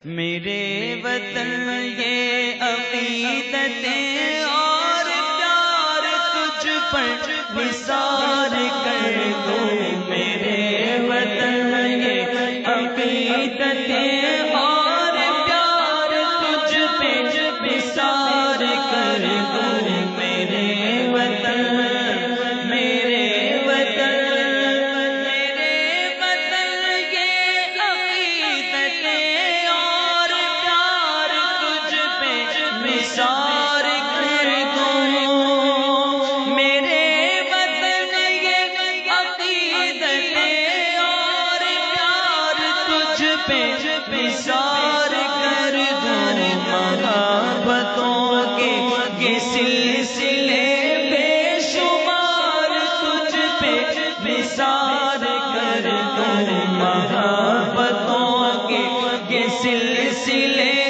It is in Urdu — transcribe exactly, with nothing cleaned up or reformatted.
میرے وطن یہ عقیدتیں اور پیار تجھ پر نثار کر دوں، میرے وطن یہ عقیدتیں اور پیار تجھ پہ نثار کر دوں، میرے وطن میرے وطن میرے وطن یہ عقیدتیں اور پیار تجھ پہ نثار کر دوں، میرے وطن یہ عقیدتیں اور پیار تجھ پہ نثار کر دوں، محبتوں کے یہ سلسلے بے شمار تجھ پہ نثار کر دوں، محبتوں کے یہ سلسلے